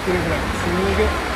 くるぐらいすげえ。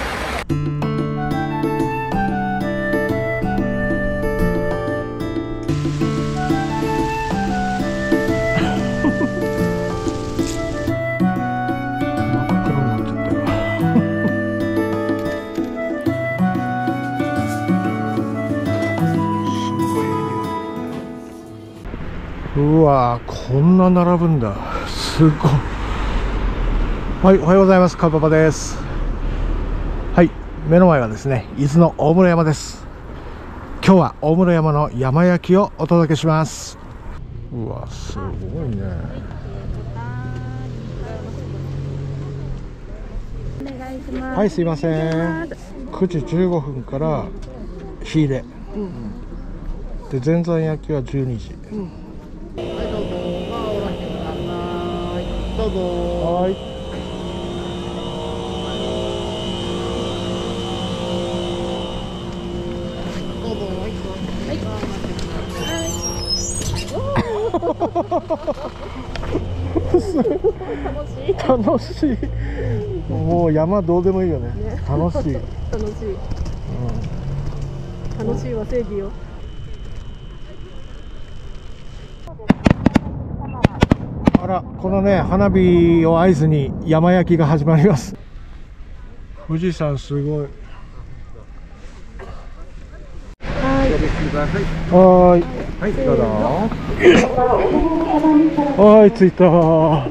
うわー、こんな並ぶんだ。すごい。はい、おはようございます。かパパです。はい、目の前はですね、伊豆の大室山です。今日は大室山の山焼きをお届けします。うわ、すごいね。はい、すいません。9時15分から火入れ、で前山焼きは12時。どうぞ。はい。どうぞ。はい。楽しい。もう山どうでもいいよね。楽しい。楽しい。楽しいは正義よ。あら、このね、花火を合図に山焼きが始まります。富士山すごい。はい。はい、どうぞ。はい、着いた。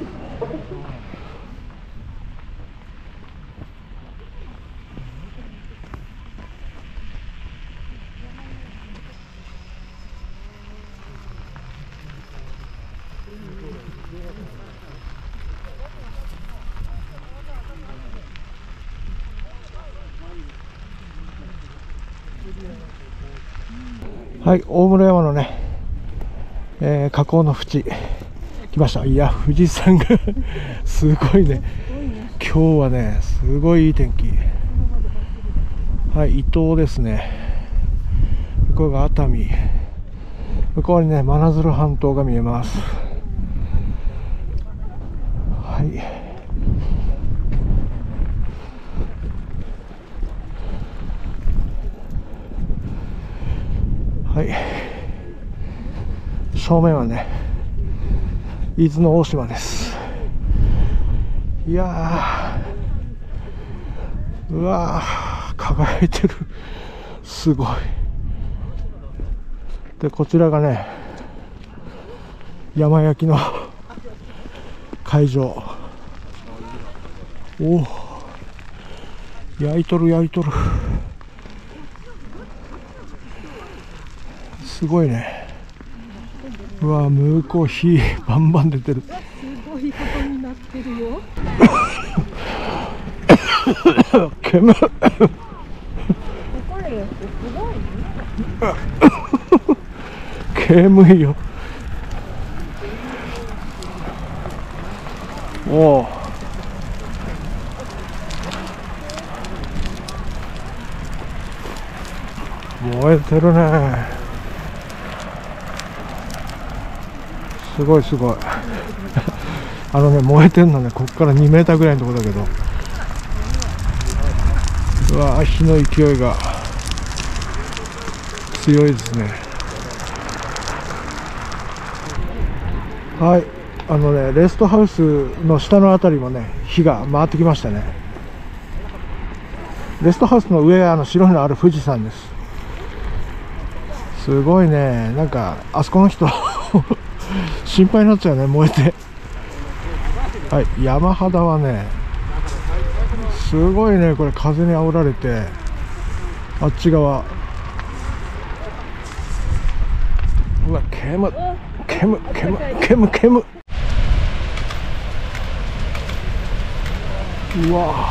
はい、大室山のね、火口の淵来ました。いや、富士山がすごいね。今日はね、すごいいい天気。はい、伊東ですね。向こうが熱海、向こうにね、真鶴半島が見えます。はい。はい、正面はね、伊豆の大島です。いやー、うわー、輝いてる。すごい。で、こちらがね、山焼きの会場。おお、焼いとる焼いとる。すごいね。うわ、向こう火バンバン出てる。すごいことになってるよ。煙。煙いよ。おお。燃えてるね。すごいすごい。あのね、燃えてるのね、ここから2メーターぐらいのところだけど、うわー、火の勢いが強いですね。はい、あのね、レストハウスの下のあたりもね、火が回ってきましたね。レストハウスの上は白いのある富士山です。すごいね。なんかあそこの人心配になっちゃうね、燃えて。はい、山肌はね、すごいね。これ風に煽られて、あっち側、うわ、煙。うわ、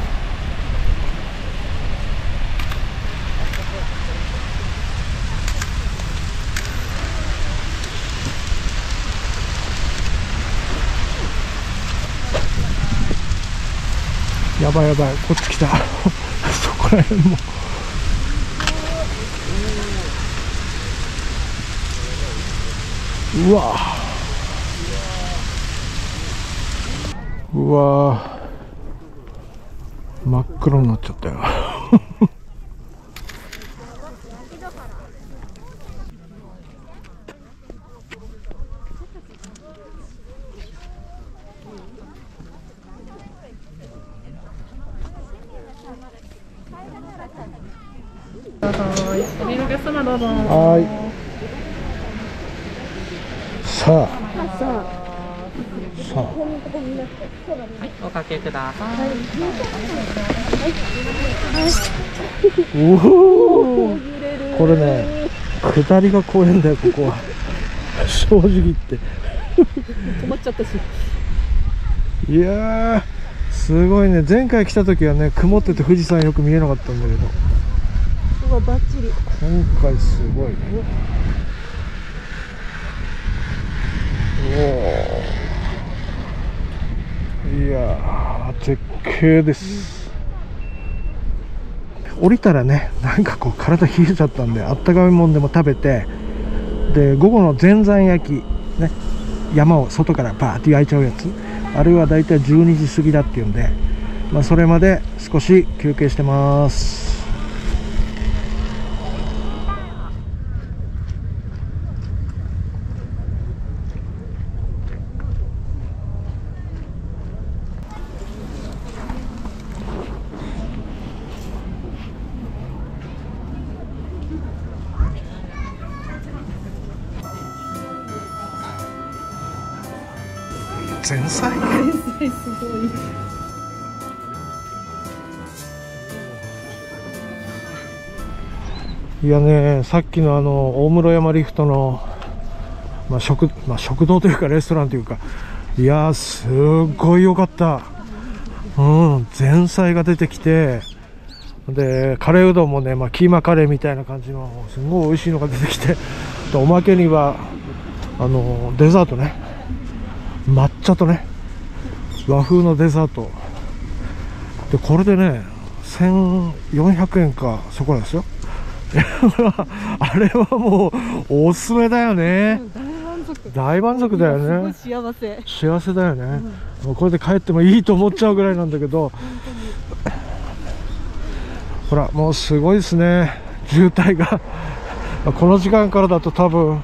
やばいやばい、こっち来た。そこら辺も。うわ、うわ、 真っ黒になっちゃったよ。 お見のお客様どうぞ。 はい。さあ。 はい、おかけください。 おお。これね、下りが怖いんだよ、ここは。正直言って。 止まっちゃったし。 いやー、すごいね。前回来た時はね、曇ってて富士山よく見えなかったんだけど。 バッチリ。 今回すごいね。おお。いやー、絶景です。降りたらね、なんかこう体冷えちゃったんで、あったかいもんでも食べて、で午後のぜんざい焼きね、山を外からバーって焼いちゃうやつ、あれはだいたい12時過ぎだっていうんで、まあ、それまで少し休憩してます。前菜？ 前菜すごい。 いやね、さっきの大室山リフトの、食堂というかレストランというか、いやー、すっごい良かった。前菜が出てきて、でカレーうどんもね、キーマカレーみたいな感じのすごい美味しいのが出てきて、おまけにはデザートね、抹茶とね、和風のデザートで、これでね1400円かそこなんですよ。あれはもうおすすめだよね。大満足だよね。 幸せだよね。もうこれで帰ってもいいと思っちゃうぐらいなんだけど、ほらもうすごいですね、渋滞が。この時間からだと多分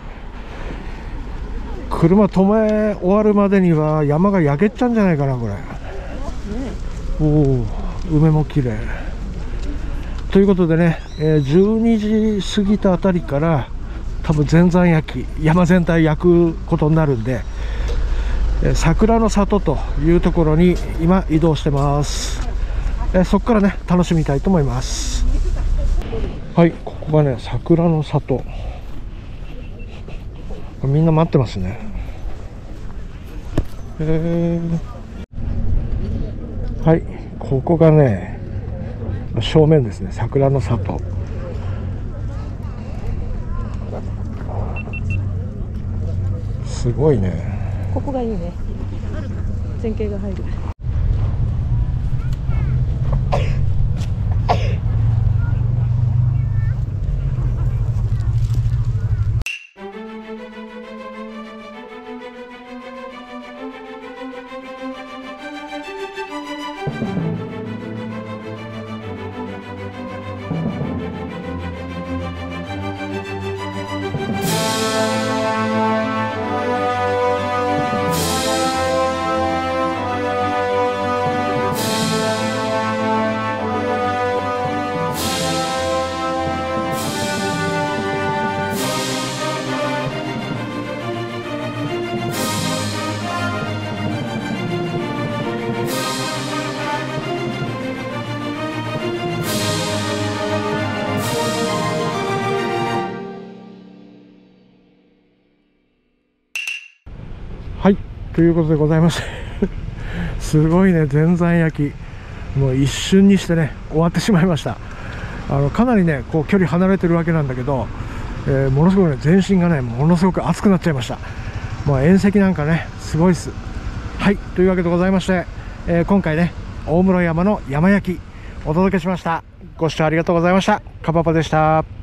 車止め終わるまでには山が焼けちゃうんじゃないかな、これ。おお、梅も綺麗ということでね、12時過ぎたあたりから多分全山焼き、山全体焼くことになるんで、桜の里というところに今移動してます。そこからね楽しみたいと思います。はい、ここがね桜の里、みんな待ってますね。はい、ここがね正面ですね、桜の里。すごいね。 ここがいいね。前景が入る。 はい、ということでございましてすごいね、ぜんざい焼き、もう一瞬にしてね終わってしまいました。かなりねこう距離離れてるわけなんだけど、ものすごくね全身がねものすごく熱くなっちゃいました。縁石なんかねすごいっす。はい、というわけでございまして、今回ね大室山の山焼きお届けしました。ご視聴ありがとうございました。かぱぱでした。